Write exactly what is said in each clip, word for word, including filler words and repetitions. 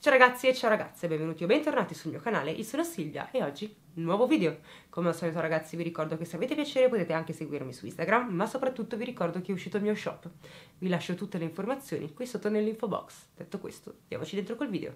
Ciao ragazzi e ciao ragazze, benvenuti o bentornati sul mio canale, io sono Silvia e oggi nuovo video. Come al solito ragazzi vi ricordo che se avete piacere potete anche seguirmi su Instagram, ma soprattutto vi ricordo che è uscito il mio shop. Vi lascio tutte le informazioni qui sotto nell'info box. Detto questo, andiamoci dentro col video.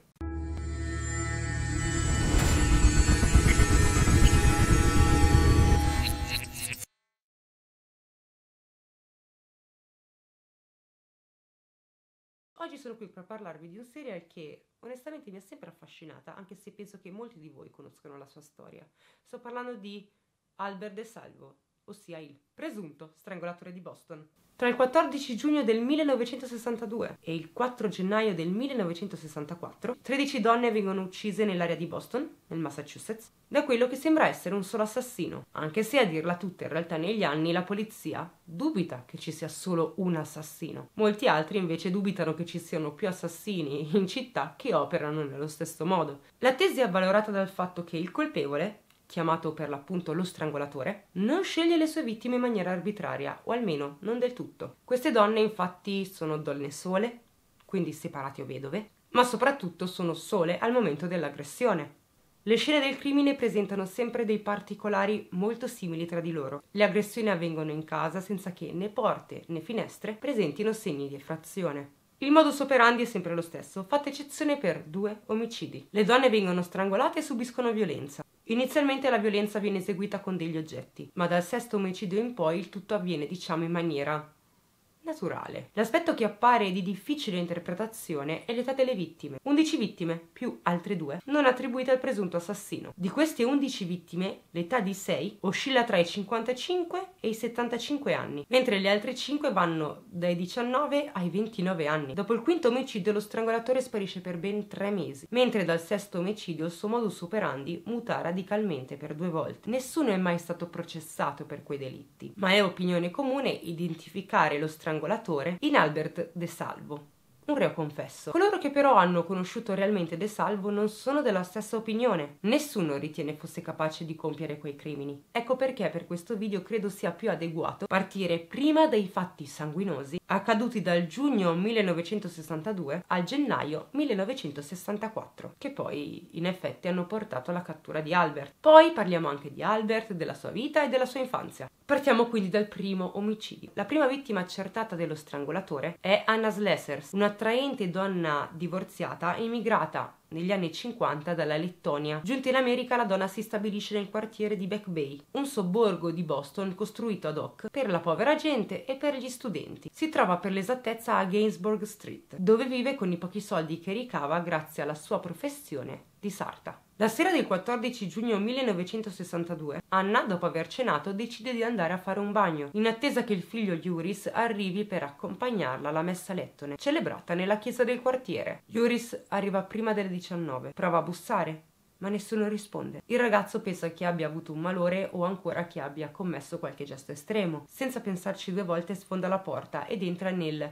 Oggi sono qui per parlarvi di un serial che onestamente mi ha sempre affascinata, anche se penso che molti di voi conoscono la sua storia. Sto parlando di Albert DeSalvo, ossia il presunto strangolatore di Boston. Tra il quattordici giugno del millenovecentosessantadue e il quattro gennaio del millenovecentosessantaquattro, tredici donne vengono uccise nell'area di Boston, nel Massachusetts, da quello che sembra essere un solo assassino, anche se a dirla tutta in realtà negli anni la polizia dubita che ci sia solo un assassino. Molti altri invece dubitano che ci siano più assassini in città che operano nello stesso modo. La tesi è avvalorata dal fatto che il colpevole, chiamato per l'appunto lo strangolatore, non sceglie le sue vittime in maniera arbitraria, o almeno non del tutto. Queste donne infatti sono donne sole, quindi separate o vedove, ma soprattutto sono sole al momento dell'aggressione. Le scene del crimine presentano sempre dei particolari molto simili tra di loro. Le aggressioni avvengono in casa senza che né porte né finestre presentino segni di effrazione. Il modus operandi è sempre lo stesso, fatta eccezione per due omicidi. Le donne vengono strangolate e subiscono violenza. Inizialmente la violenza viene eseguita con degli oggetti, ma dal sesto omicidio in poi il tutto avviene, diciamo, in maniera naturale. L'aspetto che appare di difficile interpretazione è l'età delle vittime. undici vittime più altre due non attribuite al presunto assassino. Di queste undici vittime, l'età di sei oscilla tra i cinquantacinque e i settantacinque anni, mentre le altre cinque vanno dai diciannove ai ventinove anni. Dopo il quinto omicidio lo strangolatore sparisce per ben tre mesi, mentre dal sesto omicidio il suo modus operandi muta radicalmente per due volte. Nessuno è mai stato processato per quei delitti, ma è opinione comune identificare lo strangolatore in Albert DeSalvo, un reo confesso. Coloro che però hanno conosciuto realmente DeSalvo non sono della stessa opinione. Nessuno ritiene fosse capace di compiere quei crimini. Ecco perché per questo video credo sia più adeguato partire prima dai fatti sanguinosi accaduti dal giugno millenovecentosessantadue al gennaio millenovecentosessantaquattro, che poi in effetti hanno portato alla cattura di Albert. Poi parliamo anche di Albert, della sua vita e della sua infanzia. Partiamo quindi dal primo omicidio. La prima vittima accertata dello strangolatore è Anna Slesers, un'attraente donna divorziata immigrata negli anni cinquanta dalla Lettonia. Giunta in America, la donna si stabilisce nel quartiere di Back Bay, un sobborgo di Boston costruito ad hoc per la povera gente e per gli studenti. Si trova per l'esattezza a Gainsborough Street, dove vive con i pochi soldi che ricava grazie alla sua professione di sarta. La sera del quattordici giugno millenovecentosessantadue, Anna, dopo aver cenato, decide di andare a fare un bagno, in attesa che il figlio Juris arrivi per accompagnarla alla messa lettone, celebrata nella chiesa del quartiere. Juris arriva prima delle diciannove, prova a bussare, ma nessuno risponde. Il ragazzo pensa che abbia avuto un malore o ancora che abbia commesso qualche gesto estremo. Senza pensarci due volte sfonda la porta ed entra nel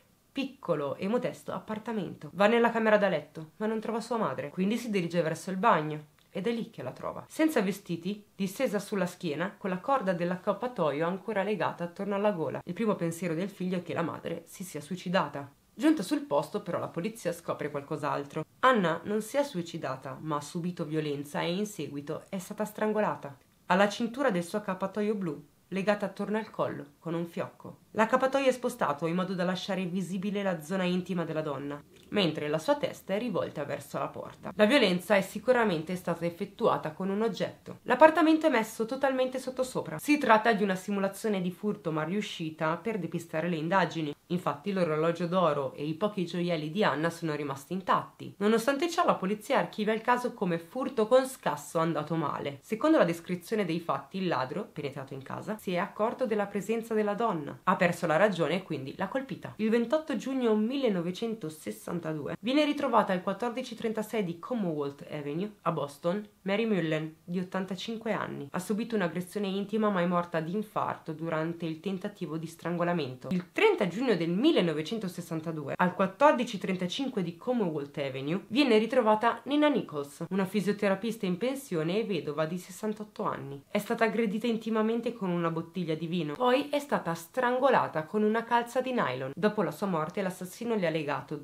piccolo e modesto appartamento. Va nella camera da letto, ma non trova sua madre, quindi si dirige verso il bagno ed è lì che la trova. Senza vestiti, distesa sulla schiena, con la corda dell'accappatoio ancora legata attorno alla gola. Il primo pensiero del figlio è che la madre si sia suicidata. Giunta sul posto, però, la polizia scopre qualcos'altro. Anna non si è suicidata, ma ha subito violenza e in seguito è stata strangolata. Alla cintura del suo accappatoio blu, legata attorno al collo, con un fiocco. L'accappatoio è spostato in modo da lasciare visibile la zona intima della donna, mentre la sua testa è rivolta verso la porta. La violenza è sicuramente stata effettuata con un oggetto. L'appartamento è messo totalmente sottosopra. Si tratta di una simulazione di furto mal riuscita per depistare le indagini. Infatti l'orologio d'oro e i pochi gioielli di Anna sono rimasti intatti. Nonostante ciò, la polizia archivia il caso come furto con scasso andato male. Secondo la descrizione dei fatti, il ladro, penetrato in casa, si è accorto della presenza della donna. Ha perso la ragione e quindi l'ha colpita. Il ventotto giugno millenovecentosessantadue viene ritrovata al quattordici trentasei di Commonwealth Avenue a Boston Mary Mullen, di ottantacinque anni. Ha subito un'aggressione intima ma è morta di infarto durante il tentativo di strangolamento. Il trenta giugno del millenovecentosessantadue al quattordici trentacinque di Commonwealth Avenue viene ritrovata Nina Nichols, una fisioterapista in pensione e vedova di sessantotto anni. È stata aggredita intimamente con una bottiglia di vino, poi è stata strangolata con una calza di nylon. Dopo la sua morte l'assassino le ha legato due calze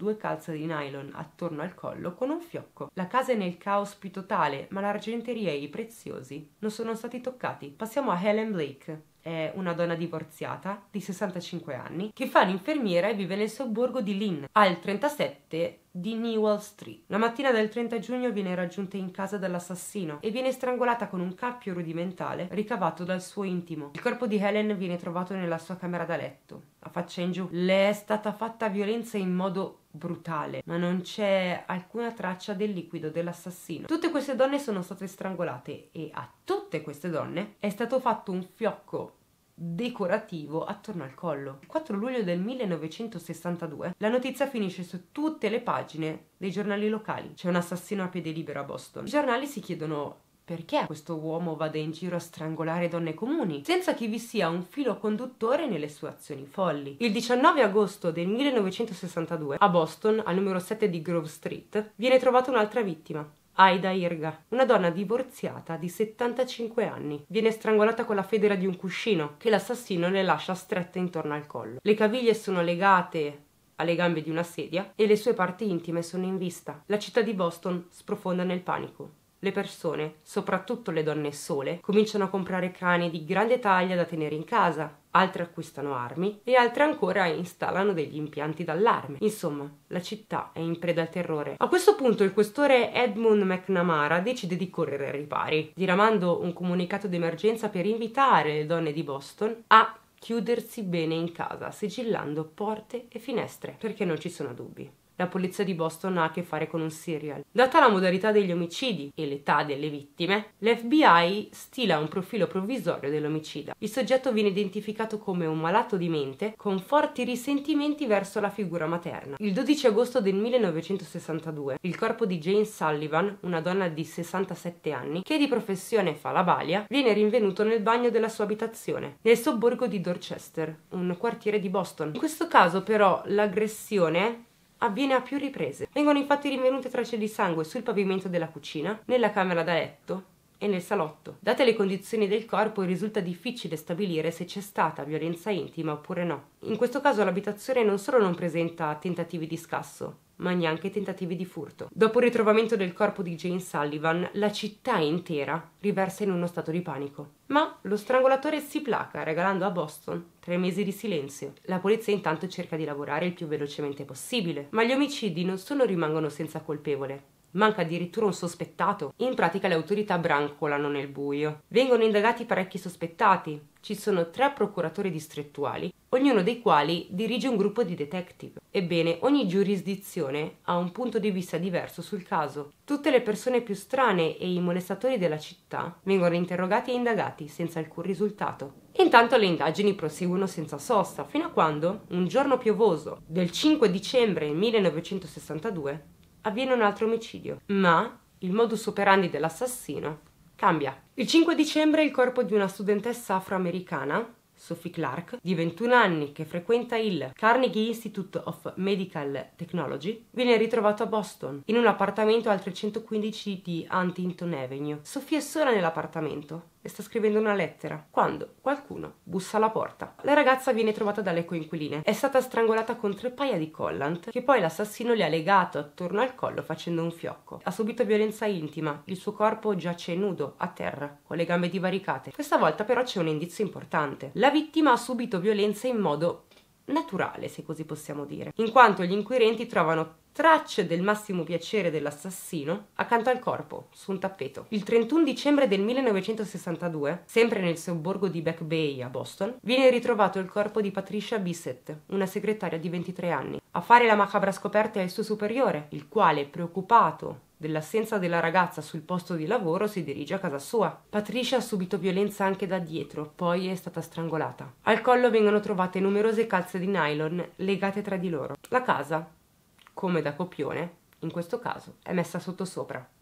calza di nylon attorno al collo con un fiocco. La casa è nel caos più totale, ma l'argenteria e i preziosi non sono stati toccati. Passiamo a Helen Blake. È una donna divorziata di sessantacinque anni che fa l'infermiera e vive nel sobborgo di Lynn, al trentasette di Newell Street. La mattina del trenta giugno viene raggiunta in casa dall'assassino e viene strangolata con un cappio rudimentale ricavato dal suo intimo. Il corpo di Helen viene trovato nella sua camera da letto, a faccia in giù. Le è stata fatta violenza in modo brutale, ma non c'è alcuna traccia del liquido dell'assassino. Tutte queste donne sono state strangolate e a tutte queste donne è stato fatto un fiocco decorativo attorno al collo. Il quattro luglio del millenovecentosessantadue la notizia finisce su tutte le pagine dei giornali locali. C'è un assassino a piede libero a Boston. I giornali si chiedono perché questo uomo vada in giro a strangolare donne comuni, senza che vi sia un filo conduttore nelle sue azioni folli. Il diciannove agosto del millenovecentosessantadue a Boston, al numero sette di Grove Street, viene trovata un'altra vittima. Aida Irga, una donna divorziata di settantacinque anni. Viene strangolata con la federa di un cuscino che l'assassino le lascia strette intorno al collo. Le caviglie sono legate alle gambe di una sedia e le sue parti intime sono in vista. La città di Boston sprofonda nel panico. Le persone, soprattutto le donne sole, cominciano a comprare cani di grande taglia da tenere in casa, altre acquistano armi e altre ancora installano degli impianti d'allarme. Insomma, la città è in preda al terrore. A questo punto il questore Edmund McNamara decide di correre ai ripari, diramando un comunicato d'emergenza per invitare le donne di Boston a chiudersi bene in casa, sigillando porte e finestre, perché non ci sono dubbi. La polizia di Boston ha a che fare con un serial. Data la modalità degli omicidi e l'età delle vittime, l'F B I stila un profilo provvisorio dell'omicida. Il soggetto viene identificato come un malato di mente con forti risentimenti verso la figura materna. Il dodici agosto del millenovecentosessantadue, il corpo di Jane Sullivan, una donna di sessantasette anni, che di professione fa la balia, viene rinvenuto nel bagno della sua abitazione, nel sobborgo di Dorchester, un quartiere di Boston. In questo caso, però, l'aggressione avviene a più riprese. Vengono infatti rinvenute tracce di sangue sul pavimento della cucina, nella camera da letto e nel salotto. Date le condizioni del corpo, risulta difficile stabilire se c'è stata violenza intima oppure no. In questo caso l'abitazione non solo non presenta tentativi di scasso, ma neanche tentativi di furto. Dopo il ritrovamento del corpo di Jane Sullivan, la città intera riversa in uno stato di panico. Ma lo strangolatore si placa, regalando a Boston tre mesi di silenzio. La polizia intanto cerca di lavorare il più velocemente possibile, ma gli omicidi non solo rimangono senza colpevole, manca addirittura un sospettato. In pratica le autorità brancolano nel buio. Vengono indagati parecchi sospettati. Ci sono tre procuratori distrettuali, ognuno dei quali dirige un gruppo di detective. Ebbene, ogni giurisdizione ha un punto di vista diverso sul caso. Tutte le persone più strane e i molestatori della città vengono interrogati e indagati senza alcun risultato. Intanto le indagini proseguono senza sosta, fino a quando, un giorno piovoso del cinque dicembre millenovecentosessantadue, avviene un altro omicidio, ma il modus operandi dell'assassino cambia. Il cinque dicembre il corpo di una studentessa afroamericana, Sophie Clark, di ventuno anni, che frequenta il Carnegie Institute of Medical Technology, viene ritrovato a Boston, in un appartamento al trecentoquindici di Huntington Avenue. Sophie è sola nell'appartamento e sta scrivendo una lettera, quando qualcuno bussa alla porta. La ragazza viene trovata dalle coinquiline. È stata strangolata con tre paia di collant, che poi l'assassino le ha legato attorno al collo facendo un fiocco. Ha subito violenza intima, il suo corpo giace nudo, a terra, con le gambe divaricate. Questa volta però c'è un indizio importante. La vittima ha subito violenza in modo naturale, se così possiamo dire, in quanto gli inquirenti trovano tracce del massimo piacere dell'assassino accanto al corpo, su un tappeto. Il trentuno dicembre del millenovecentosessantadue, sempre nel sobborgo di Back Bay a Boston, viene ritrovato il corpo di Patricia Bissett, una segretaria di ventitré anni. A fare la macabra scoperta è il suo superiore, il quale, preoccupato dell'assenza della ragazza sul posto di lavoro, si dirige a casa sua. Patricia ha subito violenza anche da dietro, poi è stata strangolata. Al collo vengono trovate numerose calze di nylon legate tra di loro. La casa, come da copione, in questo caso, è messa sottosopra.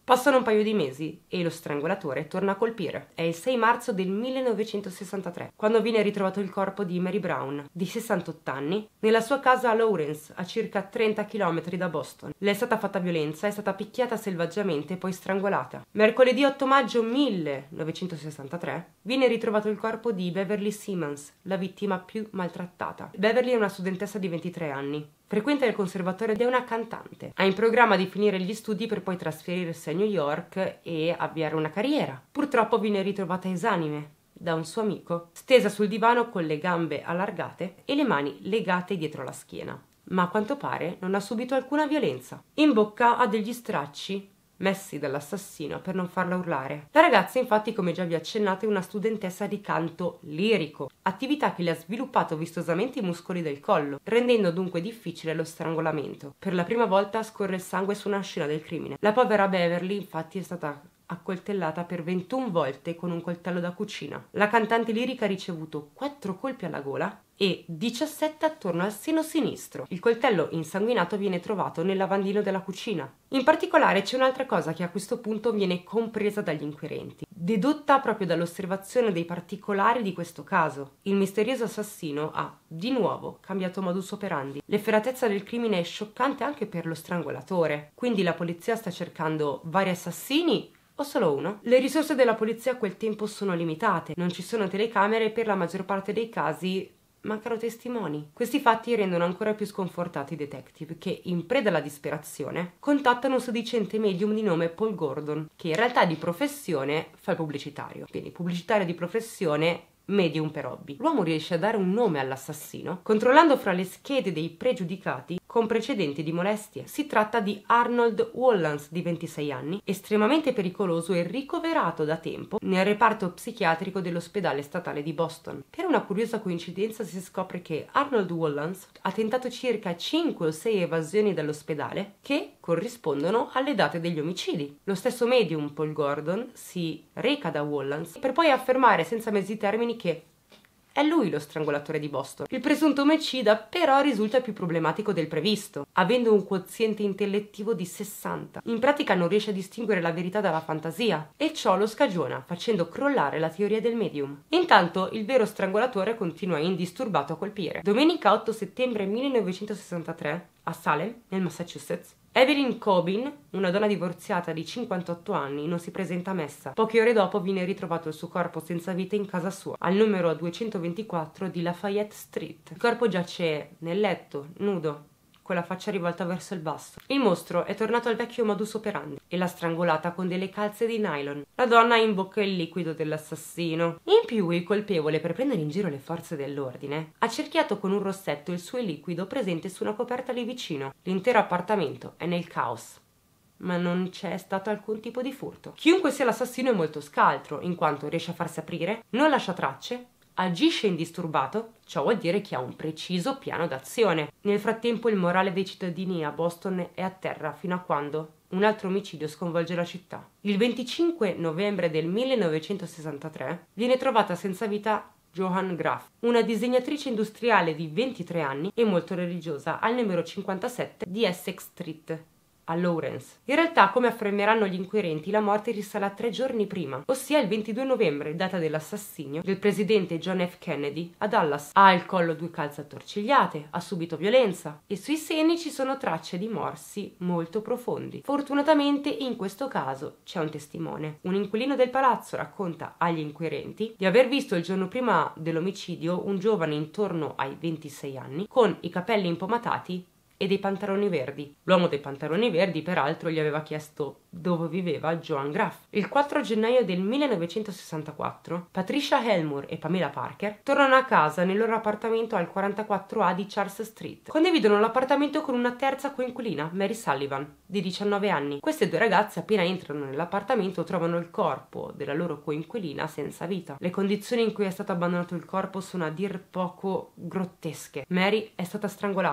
Passano un paio di mesi e lo strangolatore torna a colpire. È il sei marzo del millenovecentosessantatré, quando viene ritrovato il corpo di Mary Brown, di sessantotto anni, nella sua casa a Lawrence, a circa trenta chilometri da Boston. Le è stata fatta violenza, è stata picchiata selvaggiamente e poi strangolata. Mercoledì otto maggio millenovecentosessantatré viene ritrovato il corpo di Beverly Simmons, la vittima più maltrattata. Beverly è una studentessa di ventitré anni. Frequenta il conservatorio ed è una cantante. Ha in programma di finire gli studi per poi trasferirsi a New York e avviare una carriera. Purtroppo viene ritrovata esanime da un suo amico, stesa sul divano con le gambe allargate e le mani legate dietro la schiena. Ma a quanto pare non ha subito alcuna violenza. In bocca ha degli stracci messi dall'assassino per non farla urlare. La ragazza, infatti, come già vi ho accennato, è una studentessa di canto lirico, attività che le ha sviluppato vistosamente i muscoli del collo, rendendo dunque difficile lo strangolamento. Per la prima volta scorre il sangue su una scena del crimine. La povera Beverly, infatti, è stata accoltellata per ventuno volte con un coltello da cucina. La cantante lirica ha ricevuto quattro colpi alla gola e diciassette attorno al seno sinistro. Il coltello insanguinato viene trovato nel lavandino della cucina. In particolare c'è un'altra cosa che a questo punto viene compresa dagli inquirenti, dedotta proprio dall'osservazione dei particolari di questo caso. Il misterioso assassino ha, di nuovo, cambiato modus operandi. L'efferatezza del crimine è scioccante anche per lo strangolatore, quindi la polizia sta cercando vari assassini o solo uno? Le risorse della polizia a quel tempo sono limitate, non ci sono telecamere e per la maggior parte dei casi mancano testimoni. Questi fatti rendono ancora più sconfortati i detective che, in preda alla disperazione, contattano un sedicente medium di nome Paul Gordon, che in realtà di professione fa il pubblicitario. Quindi pubblicitario di professione, medium per hobby. L'uomo riesce a dare un nome all'assassino controllando fra le schede dei pregiudicati con precedenti di molestie. Si tratta di Arnold Wollans, di ventisei anni, estremamente pericoloso e ricoverato da tempo nel reparto psichiatrico dell'ospedale statale di Boston. Per una curiosa coincidenza si scopre che Arnold Wollans ha tentato circa cinque o sei evasioni dall'ospedale che corrispondono alle date degli omicidi. Lo stesso medium, Paul Gordon, si reca da Wollans per poi affermare senza mezzi termini che è lui lo strangolatore di Boston. Il presunto omicida però risulta più problematico del previsto, avendo un quoziente intellettivo di sessanta. In pratica non riesce a distinguere la verità dalla fantasia e ciò lo scagiona, facendo crollare la teoria del medium. Intanto il vero strangolatore continua indisturbato a colpire. Domenica otto settembre millenovecentosessantatré, a Salem, nel Massachusetts, Evelyn Cobbin, una donna divorziata di cinquantotto anni, non si presenta a messa. Poche ore dopo viene ritrovato il suo corpo senza vita in casa sua, al numero duecentoventiquattro di Lafayette Street. Il corpo giace nel letto, nudo, con la faccia rivolta verso il basso. Il mostro è tornato al vecchio modus operandi e l'ha strangolata con delle calze di nylon. La donna ha in bocca il liquido dell'assassino. In più, il colpevole, per prendere in giro le forze dell'ordine, ha cerchiato con un rossetto il suo liquido presente su una coperta lì vicino. L'intero appartamento è nel caos, ma non c'è stato alcun tipo di furto. Chiunque sia l'assassino è molto scaltro, in quanto riesce a farsi aprire, non lascia tracce, agisce indisturbato, ciò vuol dire che ha un preciso piano d'azione. Nel frattempo il morale dei cittadini a Boston è a terra fino a quando un altro omicidio sconvolge la città. Il venticinque novembre del millenovecentosessantatré viene trovata senza vita Joan Graff, una disegnatrice industriale di ventitré anni e molto religiosa, al numero cinquantasette di Essex Street, a Lawrence. In realtà, come affermeranno gli inquirenti, la morte risale a tre giorni prima, ossia il ventidue novembre, data dell'assassinio del presidente John F. Kennedy a Dallas. Ha al collo due calze attorcigliate, ha subito violenza e sui seni ci sono tracce di morsi molto profondi. Fortunatamente in questo caso c'è un testimone. Un inquilino del palazzo racconta agli inquirenti di aver visto il giorno prima dell'omicidio un giovane intorno ai ventisei anni con i capelli impomatati e dei pantaloni verdi. L'uomo dei pantaloni verdi, peraltro, gli aveva chiesto dove viveva Joan Graff. Il quattro gennaio del millenovecentosessantaquattro, Patricia Helmore e Pamela Parker tornano a casa nel loro appartamento al quarantaquattro A di Charles Street. Condividono l'appartamento con una terza coinquilina, Mary Sullivan, di diciannove anni. Queste due ragazze, appena entrano nell'appartamento, trovano il corpo della loro coinquilina senza vita. Le condizioni in cui è stato abbandonato il corpo sono a dir poco grottesche. Mary è stata strangolata.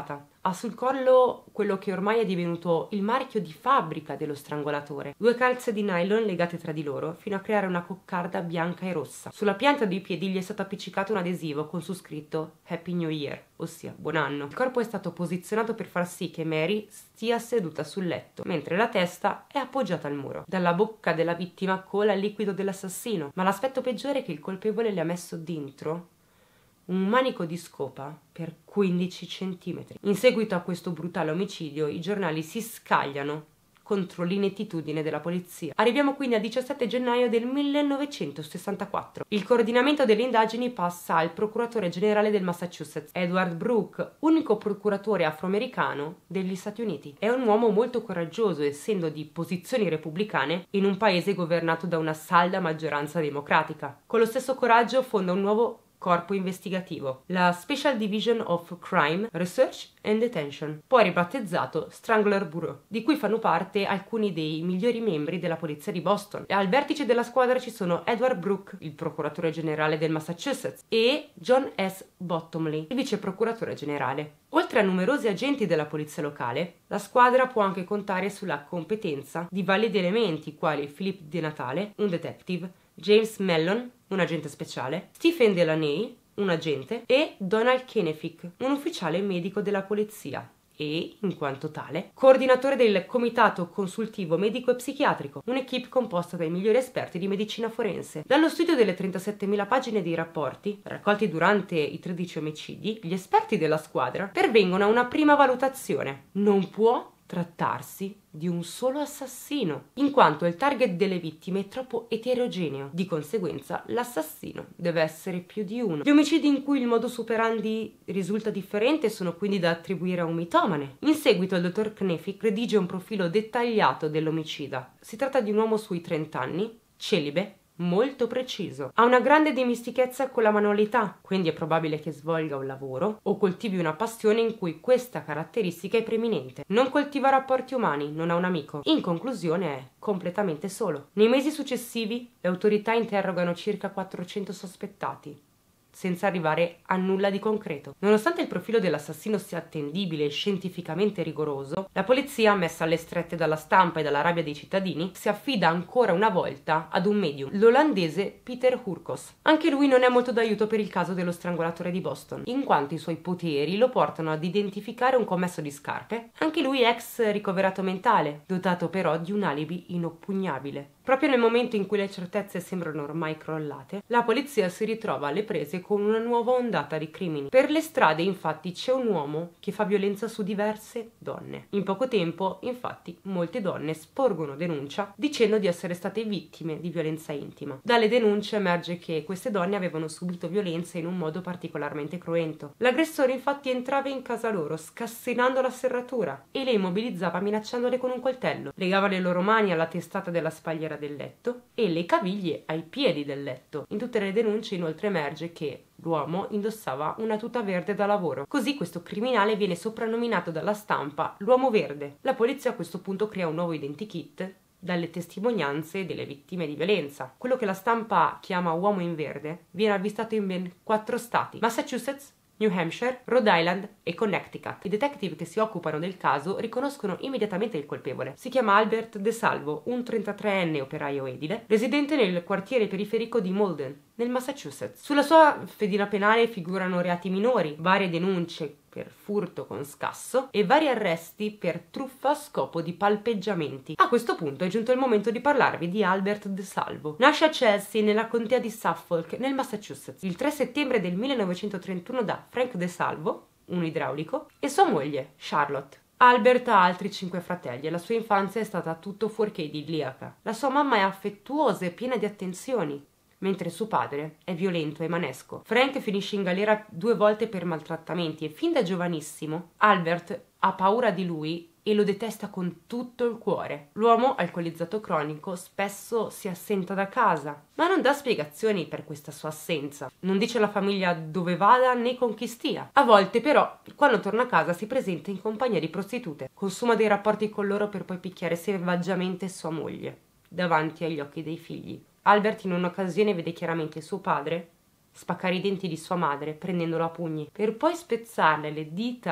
Ha sul collo quello che ormai è divenuto il marchio di fabbrica dello strangolatore. Due calze di nylon legate tra di loro fino a creare una coccarda bianca e rossa. Sulla pianta dei piedi gli è stato appiccicato un adesivo con su scritto Happy New Year, ossia buon anno. Il corpo è stato posizionato per far sì che Mary stia seduta sul letto, mentre la testa è appoggiata al muro. Dalla bocca della vittima cola il liquido dell'assassino, ma l'aspetto peggiore è che il colpevole le ha messo dentro un manico di scopa per quindici centimetri. In seguito a questo brutale omicidio, i giornali si scagliano contro l'inettitudine della polizia. Arriviamo quindi al diciassette gennaio del millenovecentosessantaquattro. Il coordinamento delle indagini passa al procuratore generale del Massachusetts, Edward Brooke, unico procuratore afroamericano degli Stati Uniti. È un uomo molto coraggioso, essendo di posizioni repubblicane in un paese governato da una salda maggioranza democratica. Con lo stesso coraggio fonda un nuovo corpo investigativo, la Special Division of Crime, Research and Detention, poi ribattezzato Strangler Bureau, di cui fanno parte alcuni dei migliori membri della polizia di Boston. Al vertice della squadra ci sono Edward Brooke, il procuratore generale del Massachusetts, e John S. Bottomley, il vice procuratore generale. Oltre a numerosi agenti della polizia locale, la squadra può anche contare sulla competenza di validi elementi quali Philip De Natale, un detective, James Mellon, un agente speciale, Stephen Delaney, un agente, e Donald Kenefick, un ufficiale medico della polizia e, in quanto tale, coordinatore del Comitato Consultivo Medico e Psichiatrico, un'equipe composta dai migliori esperti di medicina forense. Dallo studio delle trentasettemila pagine di rapporti, raccolti durante i tredici omicidi, gli esperti della squadra pervengono a una prima valutazione. Non può trattarsi di un solo assassino, in quanto il target delle vittime è troppo eterogeneo. Di conseguenza, l'assassino deve essere più di uno. Gli omicidi in cui il modus operandi risulta differente sono quindi da attribuire a un mitomane. In seguito il dottor Kenefick redige un profilo dettagliato dell'omicida. Si tratta di un uomo sui trenta anni, celibe, molto preciso. Ha una grande dimestichezza con la manualità, quindi è probabile che svolga un lavoro o coltivi una passione in cui questa caratteristica è preminente. Non coltiva rapporti umani, non ha un amico. In conclusione è completamente solo. Nei mesi successivi le autorità interrogano circa quattrocento sospettati, senza arrivare a nulla di concreto. Nonostante il profilo dell'assassino sia attendibile e scientificamente rigoroso, la polizia, messa alle strette dalla stampa e dalla rabbia dei cittadini, si affida ancora una volta ad un medium, l'olandese Peter Hurkos. Anche lui non è molto d'aiuto per il caso dello strangolatore di Boston, in quanto i suoi poteri lo portano ad identificare un commesso di scarpe, anche lui ex ricoverato mentale, dotato però di un alibi inoppugnabile. Proprio nel momento in cui le certezze sembrano ormai crollate, la polizia si ritrova alle prese con una nuova ondata di crimini. Per le strade, infatti, c'è un uomo che fa violenza su diverse donne. In poco tempo, infatti, molte donne sporgono denuncia dicendo di essere state vittime di violenza intima. Dalle denunce emerge che queste donne avevano subito violenza in un modo particolarmente cruento. L'aggressore, infatti, entrava in casa loro scassinando la serratura e le immobilizzava minacciandole con un coltello. Legava le loro mani alla testata della spalliera del letto e le caviglie ai piedi del letto. In tutte le denunce inoltre emerge che l'uomo indossava una tuta verde da lavoro. Così questo criminale viene soprannominato dalla stampa l'uomo verde. La polizia a questo punto crea un nuovo identikit dalle testimonianze delle vittime di violenza. Quello che la stampa chiama uomo in verde viene avvistato in ben quattro stati: Massachusetts, New Hampshire, Rhode Island e Connecticut. I detective che si occupano del caso riconoscono immediatamente il colpevole. Si chiama Albert De Salvo, un trentatreenne operaio edile, residente nel quartiere periferico di Malden, nel Massachusetts. Sulla sua fedina penale figurano reati minori, varie denunce per furto con scasso e vari arresti per truffa a scopo di palpeggiamenti. A questo punto è giunto il momento di parlarvi di Albert De Salvo. Nasce a Chelsea, nella contea di Suffolk, nel Massachusetts, il tre settembre del millenovecentotrentuno da Frank De Salvo, un idraulico, e sua moglie, Charlotte. Albert ha altri cinque fratelli e la sua infanzia è stata tutto fuorché idilliaca. La sua mamma è affettuosa e piena di attenzioni, mentre suo padre è violento e manesco. Frank finisce in galera due volte per maltrattamenti e fin da giovanissimo Albert ha paura di lui e lo detesta con tutto il cuore. L'uomo alcolizzato cronico spesso si assenta da casa, ma non dà spiegazioni per questa sua assenza. Non dice alla famiglia dove vada né con chi stia. A volte però, quando torna a casa, si presenta in compagnia di prostitute. Consuma dei rapporti con loro per poi picchiare selvaggiamente sua moglie, davanti agli occhi dei figli. Albert in un'occasione vede chiaramente suo padre spaccare i denti di sua madre prendendolo a pugni, per poi spezzarle le dita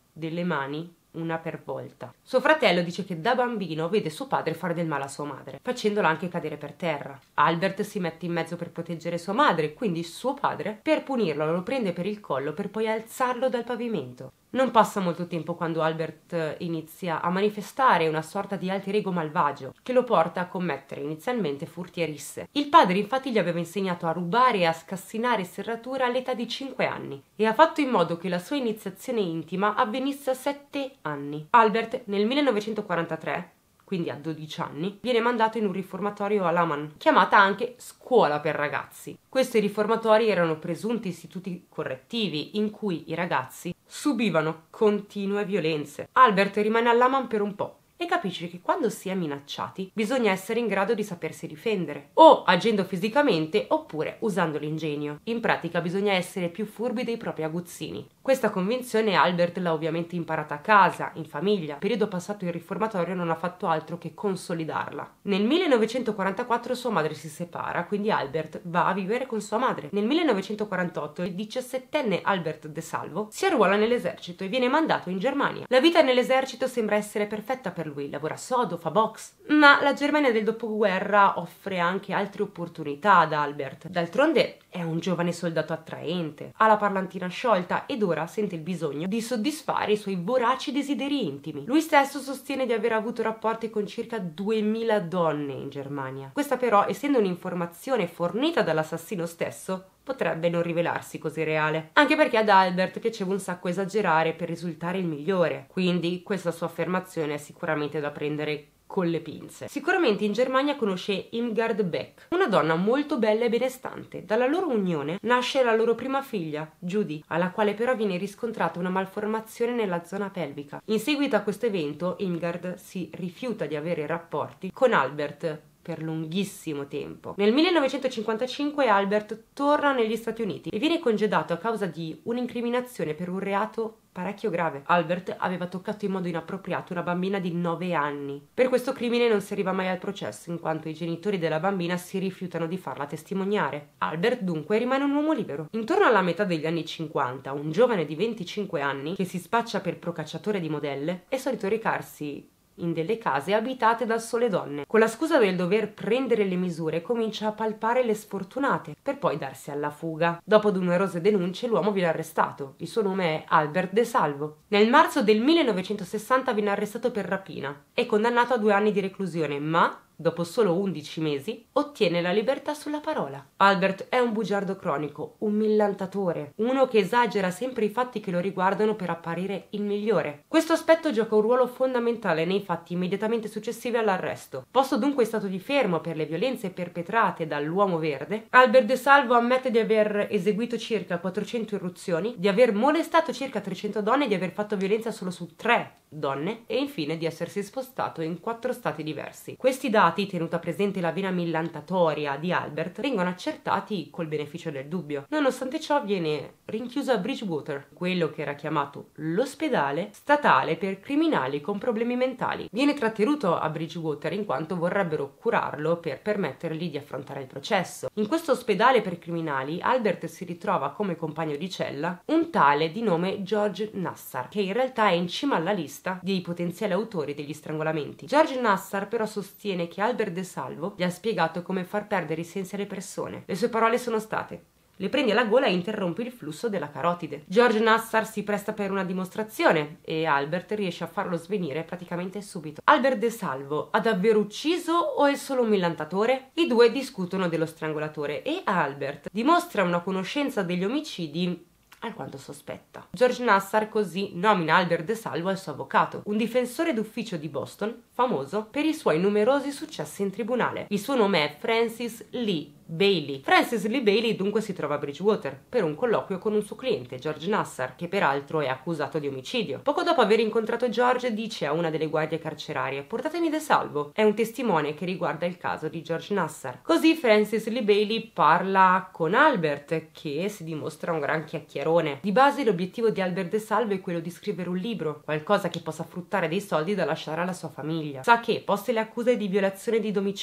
delle mani una per volta. Suo fratello dice che da bambino vede suo padre fare del male a sua madre, facendola anche cadere per terra. Albert si mette in mezzo per proteggere sua madre, quindi suo padre, per punirlo, lo prende per il collo per poi alzarlo dal pavimento. Non passa molto tempo quando Albert inizia a manifestare una sorta di alter ego malvagio che lo porta a commettere inizialmente furti e risse. Il padre infatti gli aveva insegnato a rubare e a scassinare serrature all'età di cinque anni e ha fatto in modo che la sua iniziazione intima avvenisse a sette anni. Albert nel millenovecentoquarantatré, quindi a dodici anni, viene mandato in un riformatorio a Laman, chiamata anche scuola per ragazzi. Questi riformatori erano presunti istituti correttivi in cui i ragazzi subivano continue violenze. Albert rimane a Laman per un po' e capisce che quando si è minacciati bisogna essere in grado di sapersi difendere, o agendo fisicamente oppure usando l'ingegno. In pratica bisogna essere più furbi dei propri aguzzini. Questa convinzione Albert l'ha ovviamente imparata a casa, in famiglia. Il periodo passato in riformatorio non ha fatto altro che consolidarla. Nel millenovecentoquarantaquattro sua madre si separa, quindi Albert va a vivere con sua madre. Nel millenovecentoquarantotto il diciassettenne Albert De Salvo si arruola nell'esercito e viene mandato in Germania. La vita nell'esercito sembra essere perfetta per lui, lavora sodo, fa box, ma la Germania del dopoguerra offre anche altre opportunità ad Albert. D'altronde è un giovane soldato attraente, ha la parlantina sciolta ed ora sente il bisogno di soddisfare i suoi voraci desideri intimi. Lui stesso sostiene di aver avuto rapporti con circa duemila donne in Germania. Questa però, essendo un'informazione fornita dall'assassino stesso, potrebbe non rivelarsi così reale, anche perché ad Albert piaceva un sacco esagerare per risultare il migliore, quindi questa sua affermazione è sicuramente da prendere con le pinze. Sicuramente in Germania conosce Irmgard Beck, una donna molto bella e benestante. Dalla loro unione nasce la loro prima figlia, Judy, alla quale però viene riscontrata una malformazione nella zona pelvica. In seguito a questo evento Irmgard si rifiuta di avere rapporti con Albert per lunghissimo tempo. Nel millenovecentocinquantacinque Albert torna negli Stati Uniti e viene congedato a causa di un'incriminazione per un reato parecchio grave. Albert aveva toccato in modo inappropriato una bambina di nove anni. Per questo crimine non si arriva mai al processo, in quanto i genitori della bambina si rifiutano di farla testimoniare. Albert dunque rimane un uomo libero. Intorno alla metà degli anni cinquanta, un giovane di venticinque anni che si spaccia per procacciatore di modelle è solito recarsi in delle case abitate da sole donne. Con la scusa del dover prendere le misure comincia a palpare le sfortunate per poi darsi alla fuga. Dopo numerose denunce l'uomo viene arrestato. Il suo nome è Albert De Salvo. Nel marzo del millenovecentosessanta viene arrestato per rapina e condannato a due anni di reclusione, ma dopo solo undici mesi, ottiene la libertà sulla parola. Albert è un bugiardo cronico, un millantatore, uno che esagera sempre i fatti che lo riguardano per apparire il migliore. Questo aspetto gioca un ruolo fondamentale nei fatti immediatamente successivi all'arresto. Posto dunque in stato di fermo per le violenze perpetrate dall'uomo verde, Albert De Salvo ammette di aver eseguito circa quattrocento irruzioni, di aver molestato circa trecento donne e di aver fatto violenza solo su tre donne e infine di essersi spostato in quattro stati diversi. Questi dati, tenuta presente la vena millantatoria di Albert, vengono accertati col beneficio del dubbio. Nonostante ciò viene rinchiuso a Bridgewater, quello che era chiamato l'ospedale statale per criminali con problemi mentali. Viene trattenuto a Bridgewater in quanto vorrebbero curarlo per permettergli di affrontare il processo. In questo ospedale per criminali Albert si ritrova come compagno di cella un tale di nome George Nassar, che in realtà è in cima alla lista dei potenziali autori degli strangolamenti. George Nassar però sostiene che Albert De Salvo gli ha spiegato come far perdere i sensi alle persone. Le sue parole sono state: le prendi alla gola e interrompi il flusso della carotide. George Nassar si presta per una dimostrazione e Albert riesce a farlo svenire praticamente subito. Albert De Salvo ha davvero ucciso o è solo un millantatore? I due discutono dello strangolatore e Albert dimostra una conoscenza degli omicidi alquanto sospetta. George Nassar così nomina Albert De Salvo il suo avvocato, un difensore d'ufficio di Boston famoso per i suoi numerosi successi in tribunale. Il suo nome è Francis Lee Bailey. Francis Lee Bailey dunque si trova a Bridgewater per un colloquio con un suo cliente, George Nassar, che peraltro è accusato di omicidio. Poco dopo aver incontrato George dice a una delle guardie carcerarie: portatemi De Salvo. È un testimone che riguarda il caso di George Nassar. Così Francis Lee Bailey parla con Albert, che si dimostra un gran chiacchierone. Di base l'obiettivo di Albert De Salvo è quello di scrivere un libro, qualcosa che possa fruttare dei soldi da lasciare alla sua famiglia. Sa che, poste le accuse di violazione di domicilio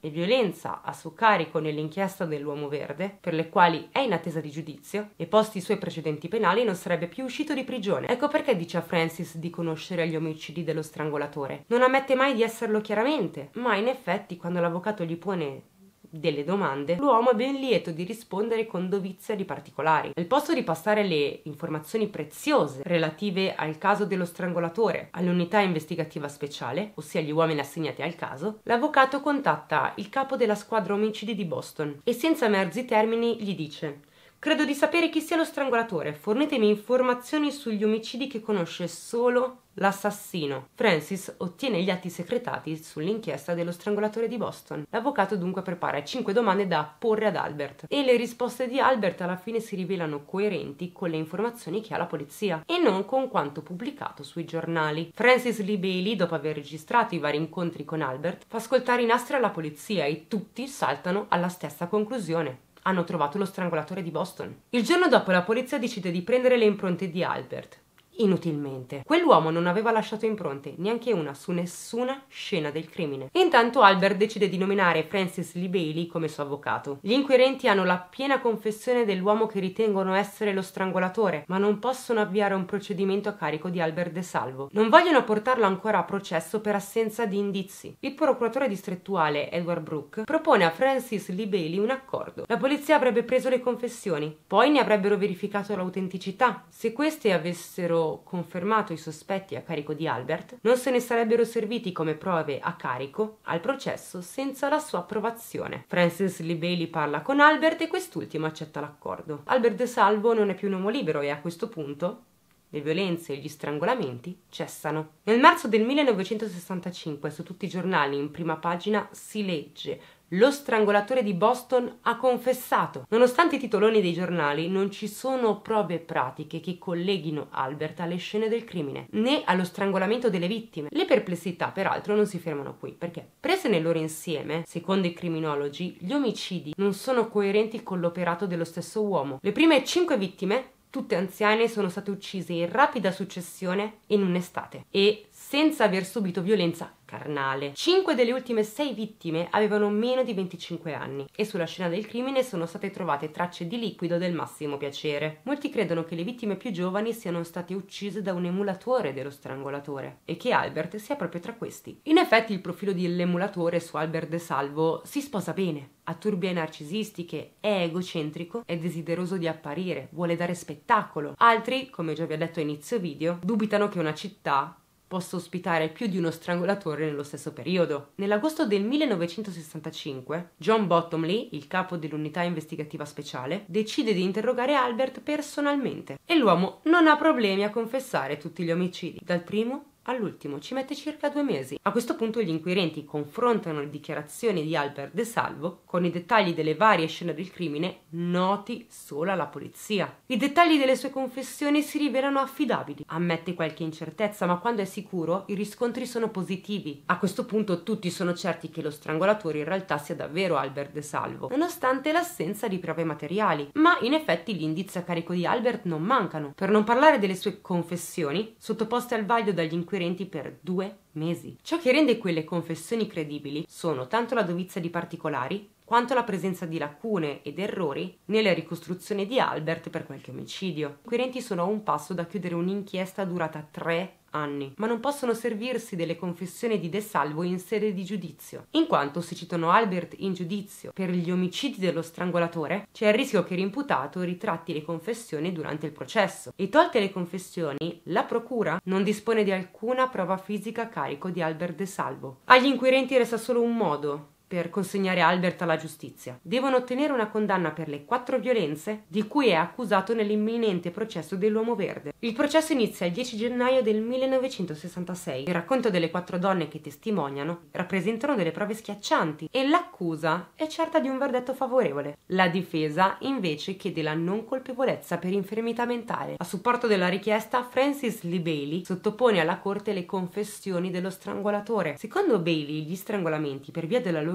e violenza a suo carico nell'inchiesta dell'Uomo Verde, per le quali è in attesa di giudizio, e posti i suoi precedenti penali non sarebbe più uscito di prigione. Ecco perché dice a Francis di conoscere gli omicidi dello strangolatore. Non ammette mai di esserlo chiaramente, ma in effetti quando l'avvocato gli pone delle domande, l'uomo è ben lieto di rispondere con dovizia di particolari. Al posto di passare le informazioni preziose relative al caso dello strangolatore all'unità investigativa speciale, ossia gli uomini assegnati al caso, l'avvocato contatta il capo della squadra omicidi di Boston e senza mezzi termini gli dice: credo di sapere chi sia lo strangolatore, fornitemi informazioni sugli omicidi che conosce solo l'assassino. Francis ottiene gli atti secretati sull'inchiesta dello strangolatore di Boston. L'avvocato dunque prepara cinque domande da porre ad Albert e le risposte di Albert alla fine si rivelano coerenti con le informazioni che ha la polizia e non con quanto pubblicato sui giornali. Francis Lee Bailey, dopo aver registrato i vari incontri con Albert, fa ascoltare i nastri alla polizia e tutti saltano alla stessa conclusione: hanno trovato lo strangolatore di Boston. Il giorno dopo la polizia decide di prendere le impronte di Albert. Inutilmente. Quell'uomo non aveva lasciato impronte, neanche una, su nessuna scena del crimine. Intanto Albert decide di nominare Francis Lee Bailey come suo avvocato. Gli inquirenti hanno la piena confessione dell'uomo che ritengono essere lo strangolatore, ma non possono avviare un procedimento a carico di Albert De Salvo. Non vogliono portarlo ancora a processo per assenza di indizi. Il procuratore distrettuale Edward Brooke propone a Francis Lee Bailey un accordo. La polizia avrebbe preso le confessioni, poi ne avrebbero verificato l'autenticità. Se queste avessero confermato i sospetti a carico di Albert, non se ne sarebbero serviti come prove a carico al processo senza la sua approvazione. Francis Lee Bailey parla con Albert e quest'ultimo accetta l'accordo. Albert De Salvo non è più un uomo libero e a questo punto le violenze e gli strangolamenti cessano. Nel marzo del millenovecentosessantacinque su tutti i giornali in prima pagina si legge: lo strangolatore di Boston ha confessato. Nonostante i titoloni dei giornali, non ci sono prove pratiche che colleghino Albert alle scene del crimine, né allo strangolamento delle vittime. Le perplessità, peraltro, non si fermano qui, perché prese nel loro insieme, secondo i criminologi, gli omicidi non sono coerenti con l'operato dello stesso uomo. Le prime cinque vittime, tutte anziane, sono state uccise in rapida successione in un'estate e senza aver subito violenza carnale. Cinque delle ultime sei vittime avevano meno di venticinque anni e sulla scena del crimine sono state trovate tracce di liquido del massimo piacere. Molti credono che le vittime più giovani siano state uccise da un emulatore dello strangolatore e che Albert sia proprio tra questi. In effetti il profilo dell'emulatore su Albert De Salvo si sposa bene. Ha turbie narcisistiche, è egocentrico, è desideroso di apparire, vuole dare spettacolo. Altri, come già vi ho detto a inizio video, dubitano che una città possa ospitare più di uno strangolatore nello stesso periodo. Nell'agosto del millenovecentosessantacinque, John Bottomley, il capo dell'unità investigativa speciale, decide di interrogare Albert personalmente e l'uomo non ha problemi a confessare tutti gli omicidi, dal primo all'ultimo. Ci mette circa due mesi. A questo punto gli inquirenti confrontano le dichiarazioni di Albert De Salvo con i dettagli delle varie scene del crimine noti solo alla polizia. I dettagli delle sue confessioni si rivelano affidabili. Ammette qualche incertezza, ma quando è sicuro i riscontri sono positivi. A questo punto tutti sono certi che lo strangolatore in realtà sia davvero Albert De Salvo, nonostante l'assenza di prove materiali. Ma in effetti gli indizi a carico di Albert non mancano. Per non parlare delle sue confessioni, sottoposte al vaglio dagli inquirenti per due mesi. Ciò che rende quelle confessioni credibili sono tanto la dovizia di particolari quanto la presenza di lacune ed errori nella ricostruzione di Albert per qualche omicidio. Gli inquirenti sono a un passo da chiudere un'inchiesta durata tre anni, ma non possono servirsi delle confessioni di De Salvo in sede di giudizio. In quanto se citano Albert in giudizio per gli omicidi dello strangolatore, c'è il rischio che l'imputato ritratti le confessioni durante il processo. E tolte le confessioni, la procura non dispone di alcuna prova fisica a carico di Albert De Salvo. Agli inquirenti resta solo un modo per consegnare Albert alla giustizia. Devono ottenere una condanna per le quattro violenze di cui è accusato nell'imminente processo dell'Uomo Verde. Il processo inizia il dieci gennaio del millenovecentosessantasei. Il racconto delle quattro donne che testimoniano rappresentano delle prove schiaccianti e l'accusa è certa di un verdetto favorevole. La difesa invece chiede la non colpevolezza per infermità mentale. A supporto della richiesta, Francis Lee Bailey sottopone alla corte le confessioni dello strangolatore. Secondo Bailey, gli strangolamenti, per via della loro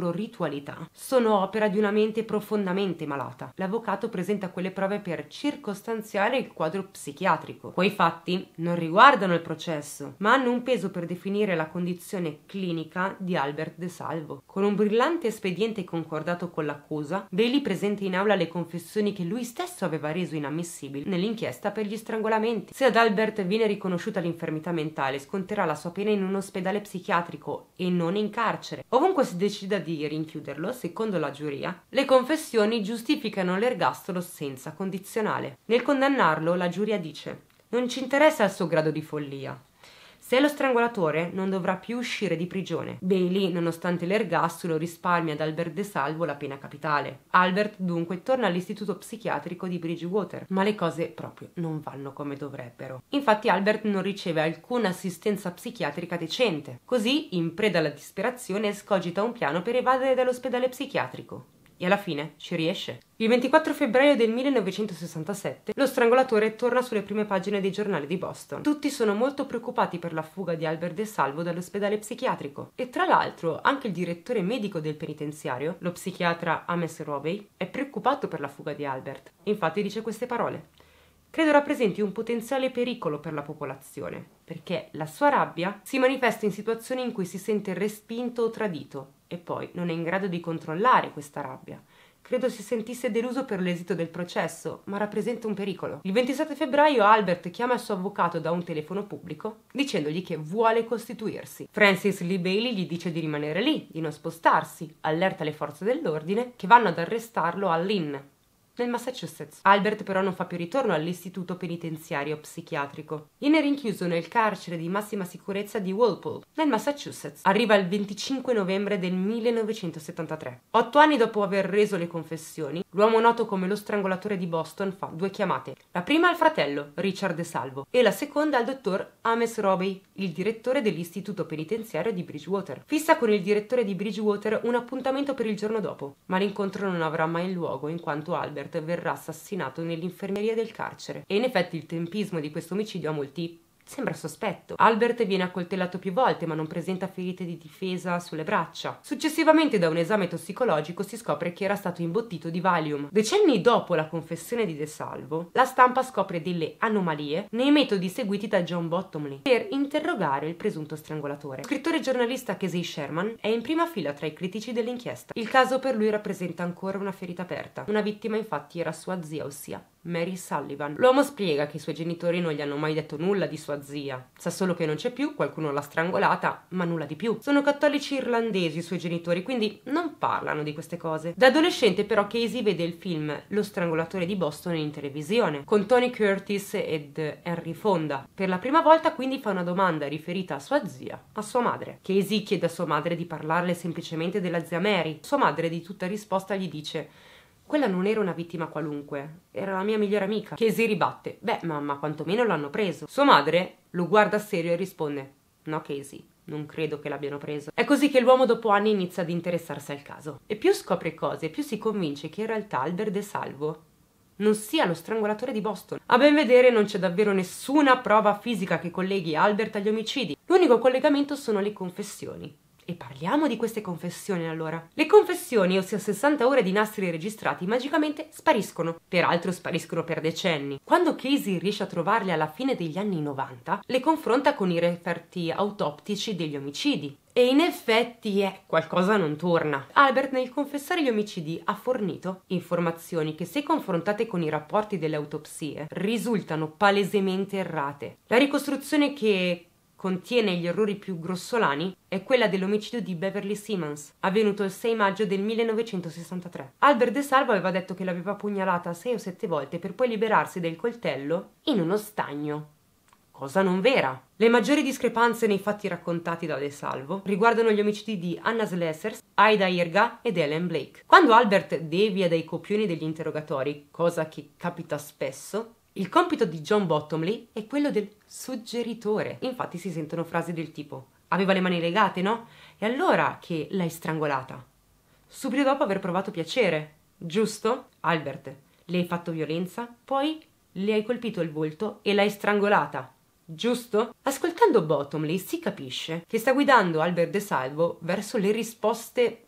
loro ritualità sono opera di una mente profondamente malata. L'avvocato presenta quelle prove per circostanziare il quadro psichiatrico. Quei fatti non riguardano il processo, ma hanno un peso per definire la condizione clinica di Albert De Salvo. Con un brillante espediente concordato con l'accusa, Bailey presenta in aula le confessioni che lui stesso aveva reso inammissibili nell'inchiesta per gli strangolamenti. Se ad Albert viene riconosciuta l'infermità mentale, sconterà la sua pena in un ospedale psichiatrico e non in carcere. Ovunque si decida di rinchiuderlo, secondo la giuria, le confessioni giustificano l'ergastolo senza condizionale. Nel condannarlo, la giuria dice: non ci interessa il suo grado di follia. Se è lo strangolatore, non dovrà più uscire di prigione. Bailey, nonostante l'ergastolo, risparmia ad Albert De Salvo la pena capitale. Albert dunque torna all'istituto psichiatrico di Bridgewater, ma le cose proprio non vanno come dovrebbero. Infatti Albert non riceve alcuna assistenza psichiatrica decente. Così, in preda alla disperazione, escogita un piano per evadere dall'ospedale psichiatrico. E alla fine ci riesce. Il ventiquattro febbraio del millenovecentosessantasette lo strangolatore torna sulle prime pagine dei giornali di Boston. Tutti sono molto preoccupati per la fuga di Albert De Salvo dall'ospedale psichiatrico. E tra l'altro anche il direttore medico del penitenziario, lo psichiatra Ames Robey, è preoccupato per la fuga di Albert. Infatti dice queste parole: credo rappresenti un potenziale pericolo per la popolazione, perché la sua rabbia si manifesta in situazioni in cui si sente respinto o tradito e poi non è in grado di controllare questa rabbia. Credo si sentisse deluso per l'esito del processo, ma rappresenta un pericolo. Il ventisette febbraio Albert chiama il suo avvocato da un telefono pubblico dicendogli che vuole costituirsi. Francis Lee Bailey gli dice di rimanere lì, di non spostarsi, allerta le forze dell'ordine che vanno ad arrestarlo a Lynn, nel Massachusetts. Albert però non fa più ritorno all'istituto penitenziario psichiatrico. Viene rinchiuso nel carcere di massima sicurezza di Walpole, nel Massachusetts. Arriva il venticinque novembre del millenovecentosettantatré. Otto anni dopo aver reso le confessioni, l'uomo noto come lo strangolatore di Boston fa due chiamate. La prima al fratello, Richard De Salvo, e la seconda al dottor Ames Robey, il direttore dell'istituto penitenziario di Bridgewater. Fissa con il direttore di Bridgewater un appuntamento per il giorno dopo, ma l'incontro non avrà mai luogo in quanto Albert verrà assassinato nell'infermeria del carcere. E in effetti il tempismo di questo omicidio a molti sembra sospetto. Albert viene accoltellato più volte ma non presenta ferite di difesa sulle braccia. Successivamente da un esame tossicologico si scopre che era stato imbottito di Valium. Decenni dopo la confessione di De Salvo, la stampa scopre delle anomalie nei metodi seguiti da John Bottomley per interrogare il presunto strangolatore. Lo scrittore e giornalista Casey Sherman è in prima fila tra i critici dell'inchiesta. Il caso per lui rappresenta ancora una ferita aperta. Una vittima infatti era sua zia, ossia Mary Sullivan. L'uomo spiega che i suoi genitori non gli hanno mai detto nulla di sua zia. Sa solo che non c'è più, qualcuno l'ha strangolata, ma nulla di più. Sono cattolici irlandesi i suoi genitori, quindi non parlano di queste cose. Da adolescente però Casey vede il film Lo strangolatore di Boston in televisione, con Tony Curtis ed Henry Fonda. Per la prima volta quindi fa una domanda riferita a sua zia, a sua madre. Casey chiede a sua madre di parlarle semplicemente della zia Mary. Sua madre di tutta risposta gli dice: quella non era una vittima qualunque, era la mia migliore amica. Casey ribatte: beh mamma, quantomeno l'hanno preso. Sua madre lo guarda serio e risponde: no Casey, non credo che l'abbiano preso. È così che l'uomo dopo anni inizia ad interessarsi al caso. E più scopre cose, più si convince che in realtà Albert De Salvo non sia lo strangolatore di Boston. A ben vedere non c'è davvero nessuna prova fisica che colleghi Albert agli omicidi. L'unico collegamento sono le confessioni. E parliamo di queste confessioni allora. Le confessioni, ossia sessanta ore di nastri registrati, magicamente spariscono. Peraltro spariscono per decenni. Quando Casey riesce a trovarle alla fine degli anni novanta, le confronta con i referti autoptici degli omicidi. E in effetti eh, qualcosa non torna. Albert nel confessare gli omicidi ha fornito informazioni che, se confrontate con i rapporti delle autopsie, risultano palesemente errate. La ricostruzione che contiene gli errori più grossolani è quella dell'omicidio di Beverly Simmons, avvenuto il sei maggio del millenovecentosessantatré. Albert De Salvo aveva detto che l'aveva pugnalata sei o sette volte per poi liberarsi del coltello in uno stagno. Cosa non vera. Le maggiori discrepanze nei fatti raccontati da De Salvo riguardano gli omicidi di Anna Slessers, Aida Irga ed Ellen Blake. Quando Albert devia dai copioni degli interrogatori, cosa che capita spesso, il compito di John Bottomley è quello del suggeritore. Infatti si sentono frasi del tipo: aveva le mani legate, no? E allora che l'hai strangolata? Subito dopo aver provato piacere, giusto? Albert, le hai fatto violenza, poi le hai colpito il volto e l'hai strangolata, giusto? Ascoltando Bottomley si capisce che sta guidando Albert De Salvo verso le risposte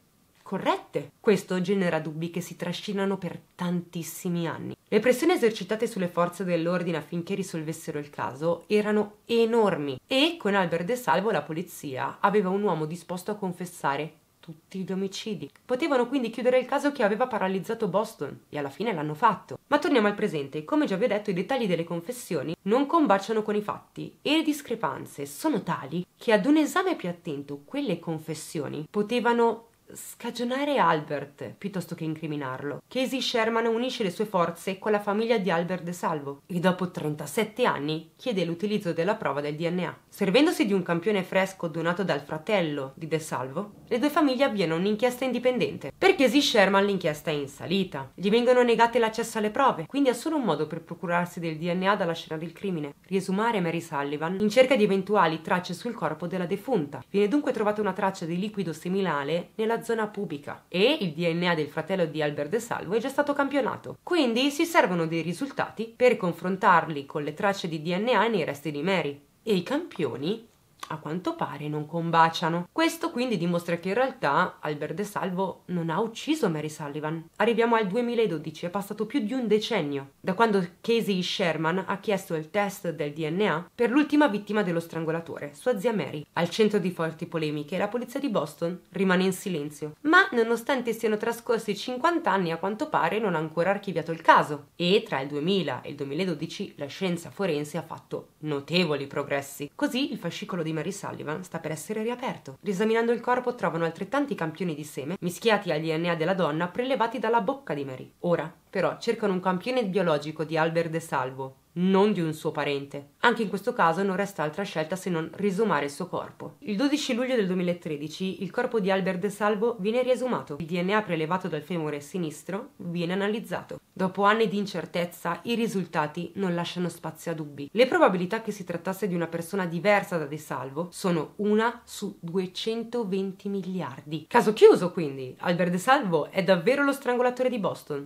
corrette. Questo genera dubbi che si trascinano per tantissimi anni. Le pressioni esercitate sulle forze dell'ordine affinché risolvessero il caso erano enormi e con Albert De Salvo la polizia aveva un uomo disposto a confessare tutti gli omicidi. Potevano quindi chiudere il caso che aveva paralizzato Boston e alla fine l'hanno fatto. Ma torniamo al presente. Come già vi ho detto, i dettagli delle confessioni non combaciano con i fatti e le discrepanze sono tali che ad un esame più attento quelle confessioni potevano scagionare Albert piuttosto che incriminarlo. Casey Sherman unisce le sue forze con la famiglia di Albert De Salvo e dopo trentasette anni chiede l'utilizzo della prova del D N A. Servendosi di un campione fresco donato dal fratello di De Salvo, le due famiglie avviano un'inchiesta indipendente. Per Casey Sherman l'inchiesta è in salita. Gli vengono negate l'accesso alle prove, quindi ha solo un modo per procurarsi del D N A dalla scena del crimine: riesumare Mary Sullivan in cerca di eventuali tracce sul corpo della defunta. Viene dunque trovata una traccia di liquido seminale nella zona pubica e il D N A del fratello di Albert De Salvo è già stato campionato. Quindi si servono dei risultati per confrontarli con le tracce di D N A nei resti di Mary. E i campioni, a quanto pare, non combaciano. Questo quindi dimostra che in realtà Albert De Salvo non ha ucciso Mary Sullivan. Arriviamo al duemiladodici, è passato più di un decennio da quando Casey Sherman ha chiesto il test del D N A per l'ultima vittima dello strangolatore, sua zia Mary. Al centro di forti polemiche, la polizia di Boston rimane in silenzio, ma nonostante siano trascorsi cinquanta anni, a quanto pare non ha ancora archiviato il caso. E tra il duemila e il duemiladodici la scienza forense ha fatto notevoli progressi. Così il fascicolo di Mary Sullivan sta per essere riaperto. Riesaminando il corpo trovano altrettanti campioni di seme mischiati al D N A della donna prelevati dalla bocca di Mary. Ora però cercano un campione biologico di Albert De Salvo, non di un suo parente. Anche in questo caso non resta altra scelta se non riesumare il suo corpo. Il dodici luglio del duemilatredici il corpo di Albert De Salvo viene riesumato. Il D N A prelevato dal femore sinistro viene analizzato. Dopo anni di incertezza, i risultati non lasciano spazio a dubbi. Le probabilità che si trattasse di una persona diversa da De Salvo sono una su duecentoventi miliardi. Caso chiuso, quindi. Albert De Salvo è davvero lo strangolatore di Boston?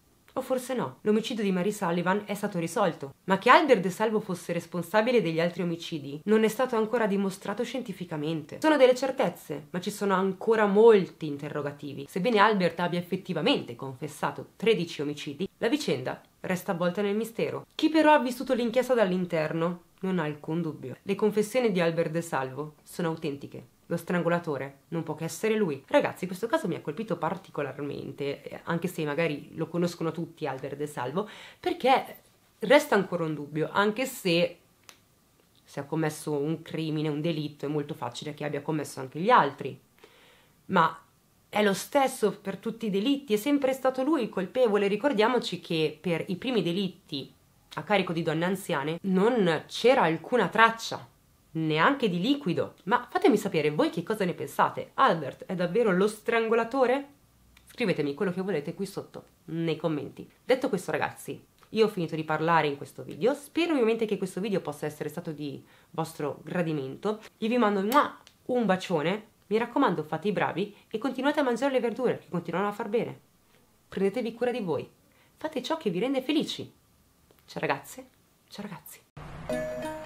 O forse no, l'omicidio di Mary Sullivan è stato risolto, ma che Albert De Salvo fosse responsabile degli altri omicidi non è stato ancora dimostrato scientificamente. Sono delle certezze, ma ci sono ancora molti interrogativi. Sebbene Albert abbia effettivamente confessato tredici omicidi, la vicenda resta avvolta nel mistero. Chi però ha vissuto l'inchiesta dall'interno non ha alcun dubbio. Le confessioni di Albert De Salvo sono autentiche. Lo strangolatore non può che essere lui. Ragazzi, questo caso mi ha colpito particolarmente, anche se magari lo conoscono tutti Albert De Salvo, perché resta ancora un dubbio, anche se se ha commesso un crimine, un delitto, è molto facile che abbia commesso anche gli altri. Ma è lo stesso per tutti i delitti, è sempre stato lui il colpevole. Ricordiamoci che per i primi delitti a carico di donne anziane non c'era alcuna traccia, neanche di liquido. Ma fatemi sapere voi che cosa ne pensate. Albert è davvero lo strangolatore? Scrivetemi quello che volete qui sotto nei commenti. Detto questo, ragazzi, io ho finito di parlare in questo video. Spero ovviamente che questo video possa essere stato di vostro gradimento. Io vi mando un bacione, mi raccomando, fate i bravi e continuate a mangiare le verdure che continuano a far bene. Prendetevi cura di voi, fate ciò che vi rende felici. Ciao ragazze, ciao ragazzi.